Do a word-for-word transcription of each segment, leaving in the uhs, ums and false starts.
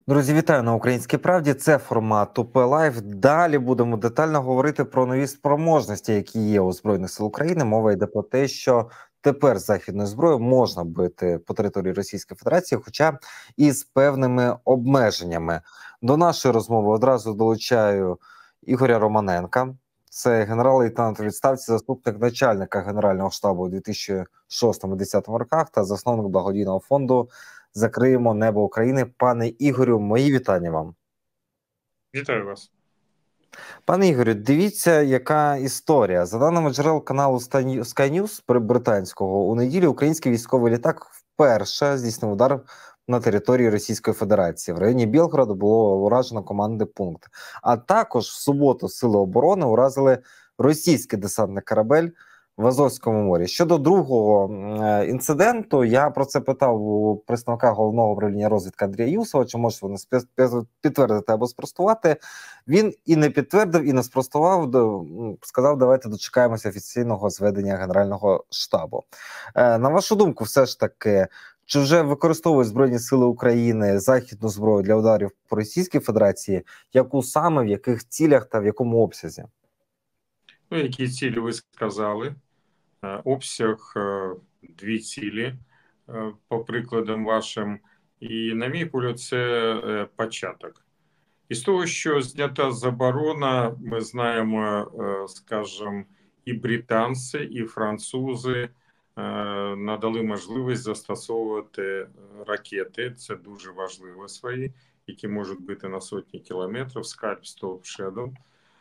Друзі, вітаю на Українській правді. Це формат УП Лайв. Далі будемо детально говорити про нові спроможності, які є у Збройних сил України. Мова йде про те, що тепер західною зброєю можна бити по території Російської Федерації, хоча і з певними обмеженнями. До нашої розмови одразу долучаю Ігоря Романенка. Це генерал-лейтенант у відставці, заступник начальника Генерального штабу у дві тисячі шостому-дві тисячі десятому роках та засновник благодійного фонду «Закриємо небо України». Пане Ігорю, мої вітання вам. Вітаю вас. Пане Ігорю, дивіться, яка історія. За даними джерел каналу Sky News британського, у неділю український військовий літак вперше здійснив удар на території Російської Федерації. В районі Білгорода було уражено командний пункт. А також в суботу Сили оборони уразили російський десантний корабель в Азовському морі. Щодо другого інциденту, я про це питав у представника Головного управління розвідки Андрія Юсова, чи може вони підтвердити або спростувати. Він і не підтвердив, і не спростував, сказав, давайте дочекаємося офіційного зведення Генерального штабу. На вашу думку, все ж таки, чи вже використовують Збройні сили України західну зброю для ударів по Російській Федерації, яку саме, в яких цілях та в якому обсязі? Ну, які цілі ви сказали? Обсяг – дві цілі, по прикладам вашим. І, на мій погляд, це початок. І з того, що знята заборона, ми знаємо, скажімо, і британці, і французи надали можливість застосовувати ракети, це дуже важливо свої, які можуть бити на сотні кілометрів, Скальп, Столп, Шедоу.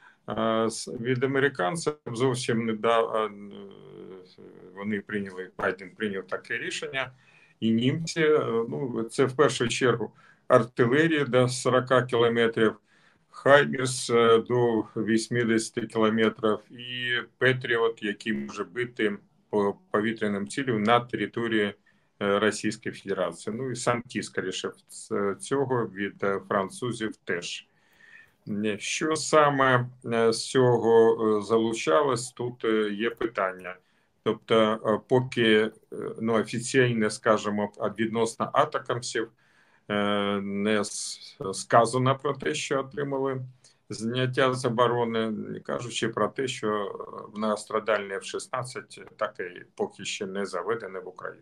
Від американців зовсім недавно вони прийняли, Байден прийняв таке рішення, і німці, ну, це в першу чергу артилерія до сорока кілометрів, Хаймерс до вісімдесяти кілометрів і Петріот, який може бити по повітряним цілям на території Російської Федерації. Ну і сам ті, скоріше, цього від французів теж. Що саме з цього залучалось, тут є питання. Тобто, поки ну, офіційно, скажімо, відносно атакамсів не сказано про те, що отримали зняття заборони, не кажучи про те, що многострадальні еф шістнадцять так і поки ще не заведені в Україну.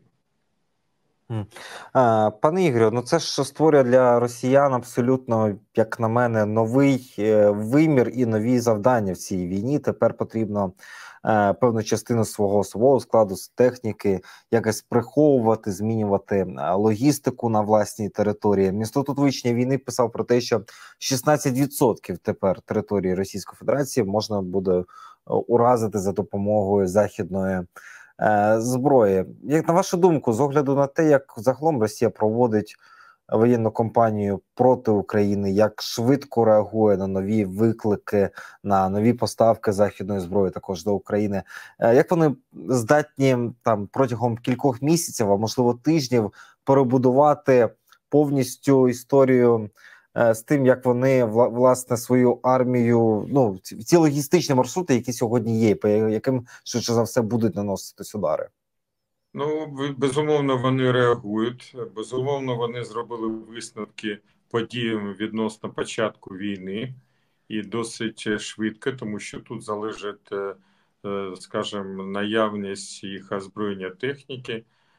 Пане Ігорю, ну це ж створює для росіян абсолютно, як на мене, новий вимір і нові завдання в цій війні. Тепер потрібно е, певну частину свого особового складу, з техніки, якось приховувати, змінювати логістику на власній території. Інститут вивчення війни писав про те, що шістнадцять відсотків тепер території Російської Федерації можна буде уразити за допомогою західної зброї. Як на вашу думку, з огляду на те, як загалом Росія проводить воєнну кампанію проти України, як швидко реагує на нові виклики, на нові поставки західної зброї також до України, як вони здатні там протягом кількох місяців, а можливо тижнів, перебудувати повністю історію з тим, як вони власне свою армію, ну ці логістичні маршрути, які сьогодні є, по яким швидше за все будуть наноситись удари? Ну, безумовно, вони реагують. Безумовно, вони зробили висновки подіям відносно початку війни і досить швидко, тому що тут залежить, скажімо, наявність їх озброєння техніки,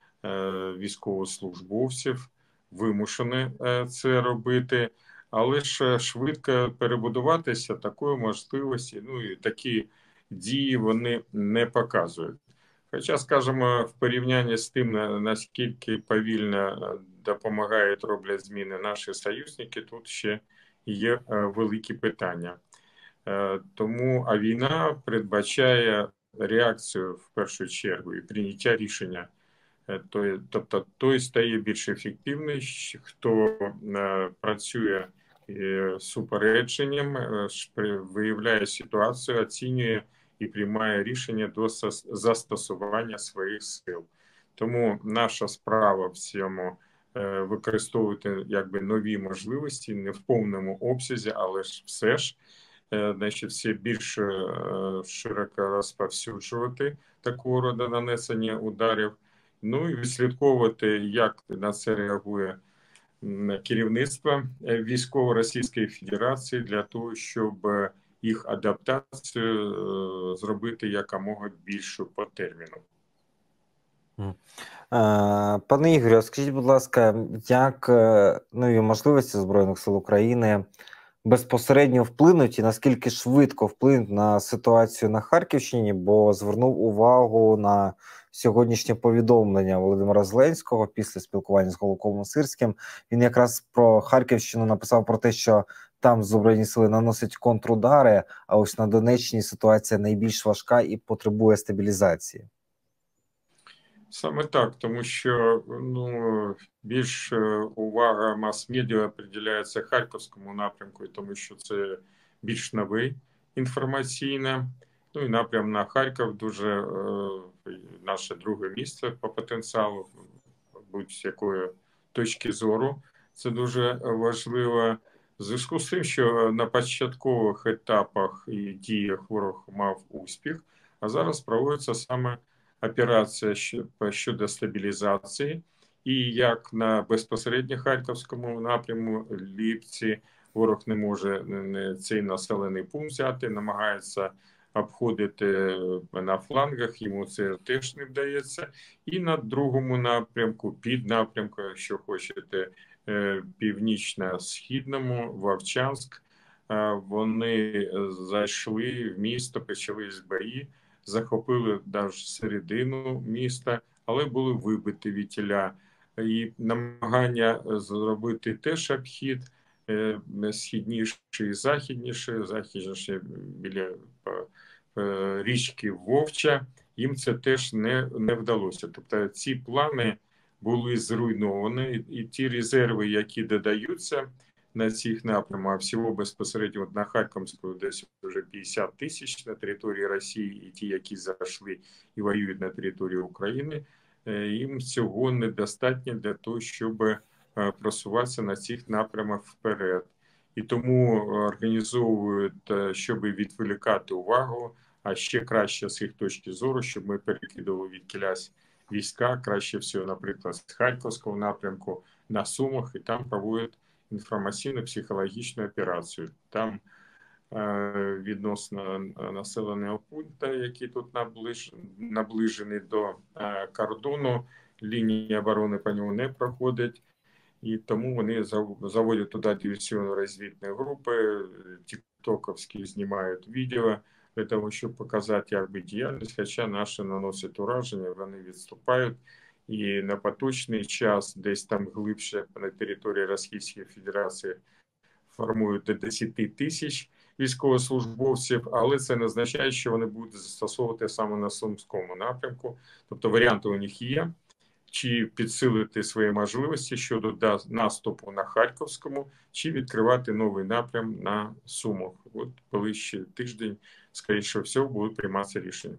військовослужбовців, вимушені це робити. Але ж швидко перебудуватися такої можливості, ну і такі дії вони не показують. Хоча, скажімо, в порівнянні з тим, наскільки повільно допомагають, роблять зміни наші союзники, тут ще є великі питання. Тому, а війна передбачає реакцію в першу чергу і прийняття рішення. Тобто той стає більш ефективний, хто працює з упередженням, виявляє ситуацію, оцінює і приймає рішення до застосування своїх сил. Тому наша справа в цьому використовувати якби нові можливості, не в повному обсязі, але ж все ж, значить, все більш широко розповсюджувати такого роду нанесення ударів. Ну і відслідковувати, як на це реагує керівництва військово Російської Федерації для того, щоб їх адаптацію зробити якомога більшу по терміну. Пане Ігорю, скажіть, будь ласка, як нові можливості Збройних сил України безпосередньо вплинуть і наскільки швидко вплинуть на ситуацію на Харківщині, бо звернув увагу на сьогоднішнє повідомлення Володимира Зеленського після спілкування з Голубковим Сирським. Він якраз про Харківщину написав про те, що там Збройні сили наносять контрудари, а ось на Донеччині ситуація найбільш важка і потребує стабілізації. Саме так, тому що ну, більш увага мас-медіа приділяється Харківському напрямку, тому що це більш новий інформаційне. Ну і напрям на Харків дуже е, наше друге місце по потенціалу, будь-якої точки зору. Це дуже важливо. В зв'язку з тим, що на початкових етапах і діях ворог мав успіх, а зараз проводиться саме операція щодо стабілізації, і як на безпосередньо Харківському напряму Липці ворог не може цей населений пункт взяти, намагається обходити на флангах, йому це теж не вдається. І на другому напрямку, під напрямку, якщо хочете, північно-східному, Вовчанськ, вони зайшли в місто, почались бої, захопили навіть середину міста, але були вибиті вітіля. І намагання зробити теж обхід східніше і західніше, західніше біля річки Вовча, їм це теж не, не вдалося. Тобто ці плани були зруйновані, і ті резерви, які додаються на цих напрямах, всього безпосередньо на Харківську десь вже п'ятдесят тисяч на території Росії, і ті, які зайшли і воюють на території України, їм цього недостатньо для того, щоб просуватися на цих напрямах вперед. І тому організовують, щоб відволікати увагу, а ще краще з їх точки зору, щоб ми перекидали відкілясь війська, краще всього, наприклад, з Харківського напрямку на Сумах, і там проводять інформаційно-психологічну операцію. Там е, відносно населеного пункту, який тут наближ, наближений до е, кордону, лінії оборони по ньому не проходить, і тому вони заводять туди диверсійно-розвідні групи, тіктоковські знімають відео для того, щоб показати якби діяльність, хоча наші наносять ураження, вони відступають. І на поточний час, десь там глибше на території Російської Федерації, формують до десять тисяч військовослужбовців, але це не означає, що вони будуть застосовувати саме на Сумському напрямку. Тобто варіанти у них є, чи підсилити свої можливості щодо наступу на Харківському, чи відкривати новий напрям на Сумах. От ближче тиждень, скоріше всього, будуть прийматися рішення.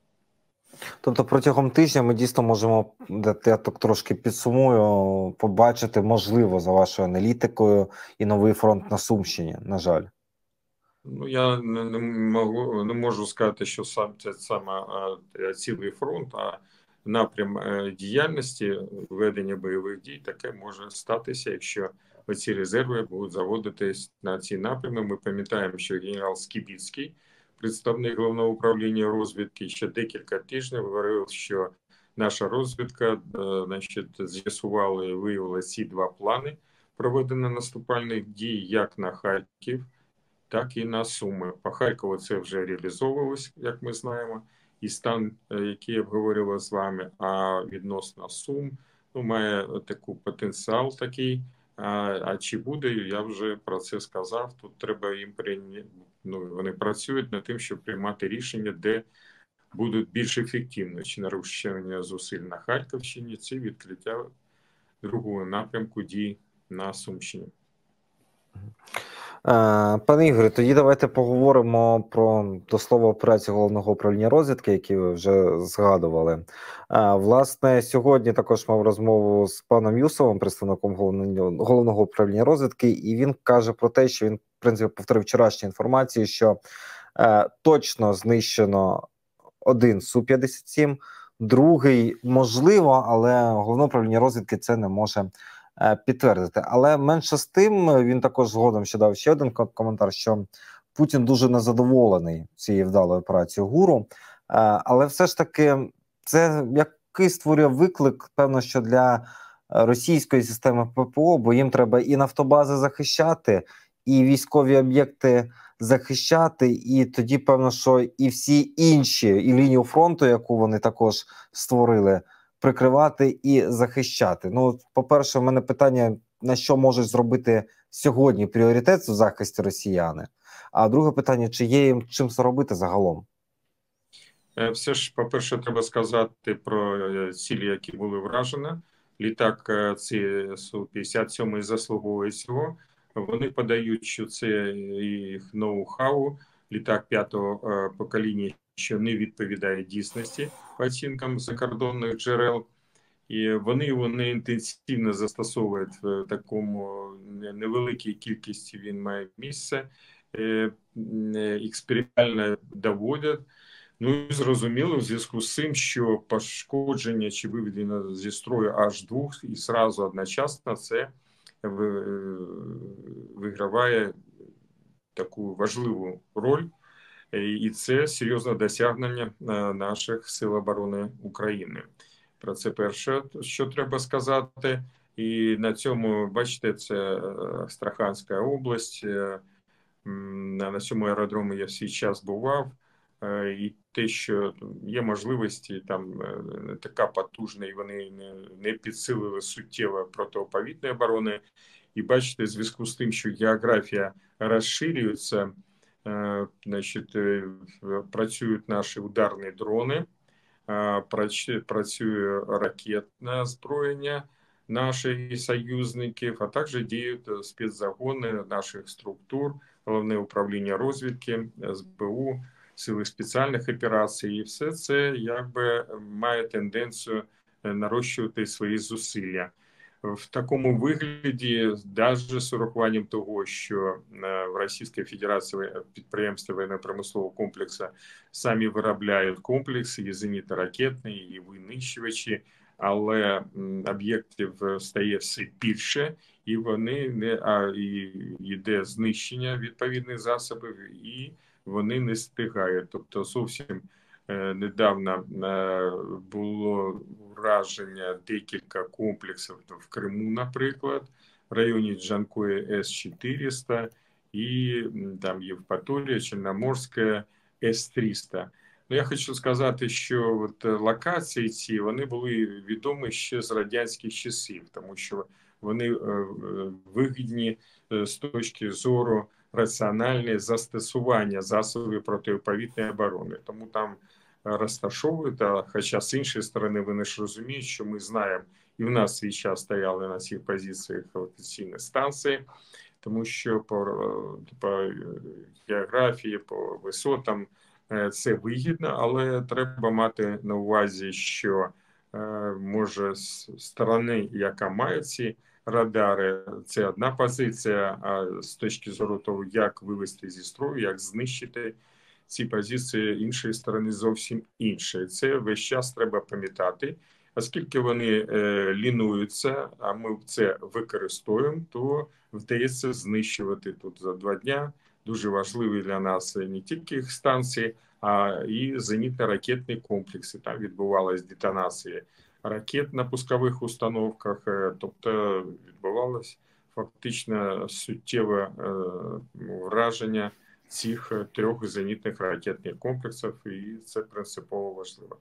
Тобто протягом тижня ми дійсно можемо, я так трошки підсумую, побачити, можливо, за вашою аналітикою, і новий фронт на Сумщині, на жаль. Ну, я не, не, можу, не можу сказати, що сам це саме а, цілий фронт, а напрям а, діяльності, ведення бойових дій, таке може статися, якщо ці резерви будуть заводитись на ці напрями. Ми пам'ятаємо, що генерал Скібіцький, представник Головного управління розвідки, ще декілька тижнів говорив, що наша розвідка, значить, з'ясувала і виявила ці два плани проведення наступальних дій як на Харків, так і на Суми. По Харкову це вже реалізовувалось, як ми знаємо, і стан, який я обговорював з вами, а відносно Сум, ну, має таку потенціал такий. А, а чи буде, я вже про це сказав, тут треба їм прийняти, ну, вони працюють над тим, щоб приймати рішення, де будуть більш ефективні, чи нарощення зусиль на Харківщині, чи відкриття другого напрямку дій на Сумщині. Пане Ігорі, тоді давайте поговоримо про, до слова, операцію Головного управління розвідки, які ви вже згадували. Власне, сьогодні також мав розмову з паном Юсовим, представником Головного управління розвідки, і він каже про те, що він, в принципі, повторив вчорашню інформацію, що е, точно знищено один Су п'ятдесят сім, другий можливо, але Головне управління розвідки це не може підтвердити. Але менше з тим, він також згодом ще дав ще один коментар, що Путін дуже незадоволений цією вдалою операцією ГУРу. Але все ж таки це який створює виклик, певно, що для російської системи ППО, бо їм треба і нафтобази захищати, і військові об'єкти захищати, і тоді, певно, що і всі інші, і лінію фронту, яку вони також створили, прикривати і захищати. Ну, по-перше, в мене питання, на що можуть зробити сьогодні пріоритет у захисті росіяни? А друге питання, чи є їм чим це робити загалом? Все ж, по-перше, треба сказати про цілі, які були вражені. Літак Су п'ятдесят сім заслуговує цього. Вони подають, що це їх ноу-хау. Літак п'ятого покоління, що не відповідає дійсності по оцінкам закордонних джерел. І вони його не інтенсивно застосовують в такому невеликій кількості, він має місце. Експериментально доводять. Ну і зрозуміло, в зв'язку з цим, що пошкодження чи виведення зі строю аж двох і зразу одночасно це виграває таку важливу роль. І це серйозне досягнення наших сил оборони України. Про це перше, що треба сказати. І на цьому, бачите, це Астраханська область. На цьому аеродромі я свій час бував. І те, що є можливості, там не така потужна, і вони не, не підсилили суттєво протиповітряної оборони. І бачите, в зв'язку з тим, що географія розширюється, значить, працюють наші ударні дрони, працює ракетне озброєння наших союзників, а також діють спецзагони наших структур, Головне управління розвідки, ес бе у, Сили спеціальних операцій. І все це якби має тенденцію нарощувати свої зусилля. В такому вигляді, навіть з урахуванням того, що в Російській Федерації підприємства воєнно-промислового комплексу самі виробляють комплекси, і зенітно-ракетні, і винищувачі, але об'єктів стає все більше, і вони не а і йде знищення відповідних засобів, і вони не встигають. Тобто зовсім е, недавно е, було враження декілька комплексів в Криму, наприклад, в районі Джанкої С чотириста і там Євпаторія, Чорноморська С триста. Ну, я хочу сказати, що от локації ці, вони були відомі ще з радянських часів, тому що вони е, вигідні е, з точки зору раціональне застосування засобів протиповітряної оборони. Тому там розташовують, а хоча з іншої сторони вони ж розуміють, що ми знаємо, і в нас свій час стояли на цих позиціях офіційні станції, тому що по, по географії, по висотам це вигідно, але треба мати на увазі, що може з сторони, яка має ці радари, це одна позиція, а з точки зору того, як вивести зі строю, як знищити ці позиції іншої сторони зовсім інше. Це весь час треба пам'ятати. Оскільки вони е, лінуються, а ми це використовуємо, то вдається знищувати тут за два дня. Дуже важливі для нас не тільки їх станції, а і зенітно-ракетні комплекси. Там відбувалась детонація ракет на пускових установках, тобто відбувалось фактично суттєве враження цих трьох зенітних ракетних комплексів, і це принципово важливо.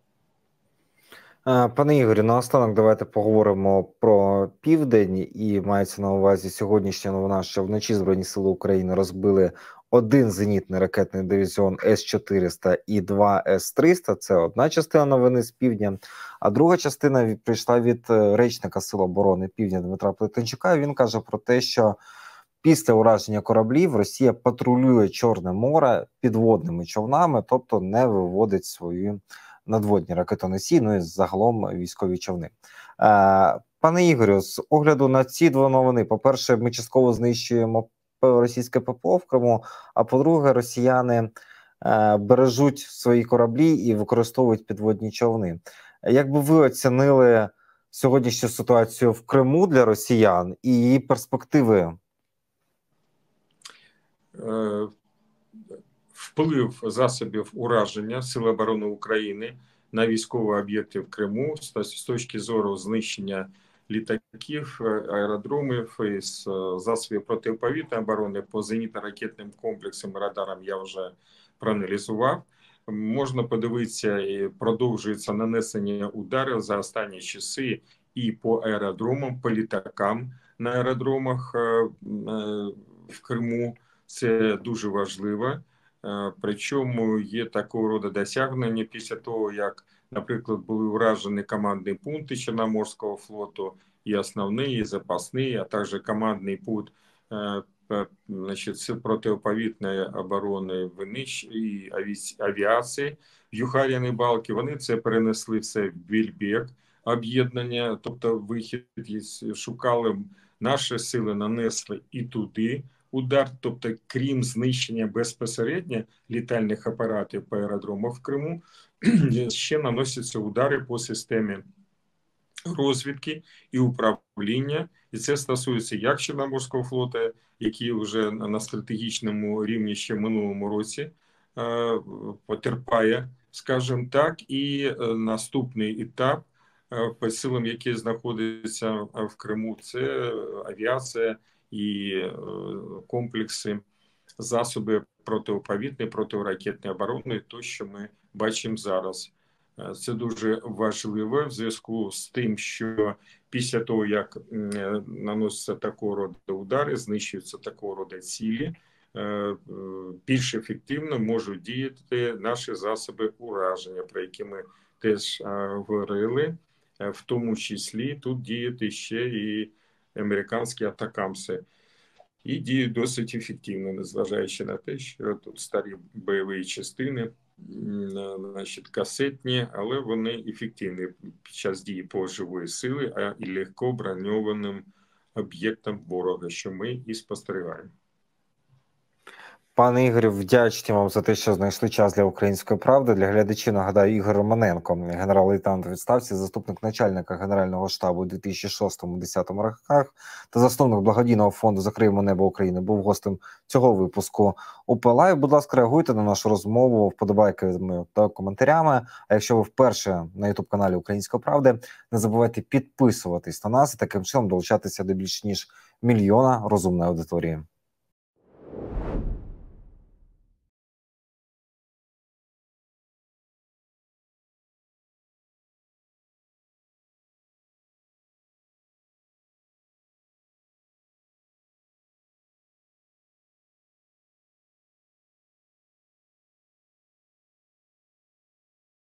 Пане Ігорю, наостанок давайте поговоримо про Південь, і мається на увазі сьогоднішня новина, що вночі Збройні сили України розбили один зенітний ракетний дивізіон С чотириста і два С триста, це одна частина новини з півдня, а друга частина прийшла від речника Сил оборони Півдня Дмитра Плетенчука. Він каже про те, що після ураження кораблів Росія патрулює Чорне море підводними човнами, тобто не виводить свої надводні ракетоносії, ну і загалом військові човни. Пане Ігорю, з огляду на ці дві новини, по-перше, ми частково знищуємо російське ППО в Криму, а по-друге, росіяни бережуть свої кораблі і використовують підводні човни. Як би ви оцінили сьогоднішню ситуацію в Криму для росіян і її перспективи? Е, Вплив засобів ураження Сил оборони України на військові об'єкти в Криму з точки зору знищення літаків, аеродромів і засобів протиповітряної оборони по зенітно-ракетним комплексам і радарам я вже проаналізував. Можна подивитися, і продовжується нанесення ударів за останні часи і по аеродромам, по літакам на аеродромах в Криму. Це дуже важливо. Причому є такого роду досягнення після того, як, наприклад, були уражені командні пункти Чорноморського флоту, і основний, і запасний, а також командний пункт, значить, сил протиповітряної оборони і авіації в Юхар'яній Балці. Вони це перенесли все в Більбек, об'єднання, тобто вихід, шукали наші сили, нанесли і туди удар, тобто крім знищення безпосередньо літальних апаратів по аеродромах в Криму, ще наносяться удари по системі розвідки і управління. І це стосується як Чорноморського флоту, який вже на стратегічному рівні ще в минулому році е, потерпає, скажімо так, і е, наступний етап е, по силам, які знаходяться в Криму, це авіація і е, комплекси, засоби протиповітряної, протиракетної оборони, то, що ми бачимо зараз. Це дуже важливо в зв'язку з тим, що після того, як наносяться такого роду удари, знищуються такого роду цілі, більш ефективно можуть діяти наші засоби ураження, про які ми теж говорили, в тому числі тут діяти ще і американські атакамси. І діють досить ефективно, незважаючи на те, що тут старі бойові частини, значить, касетні, але вони ефективні під час дії по живої сили, а і легко броньованим об'єктам ворога, що ми і спостерігаємо. Пане Ігорю, вдячні вам за те, що знайшли час для «Української правди». Для глядачів нагадаю, Ігор Романенко, генерал-лейтенант у відставці, заступник начальника Генерального штабу у дві тисячі шостому - дві тисячі десятому роках та засновник благодійного фонду «Закриємо небо України», був гостем цього випуску УП Лайв. Будь ласка, реагуйте на нашу розмову вподобайками та коментарями. А якщо ви вперше на ютуб-каналі «Української правди», не забувайте підписуватись на нас і таким чином долучатися до більш ніж мільйона розумної аудиторії.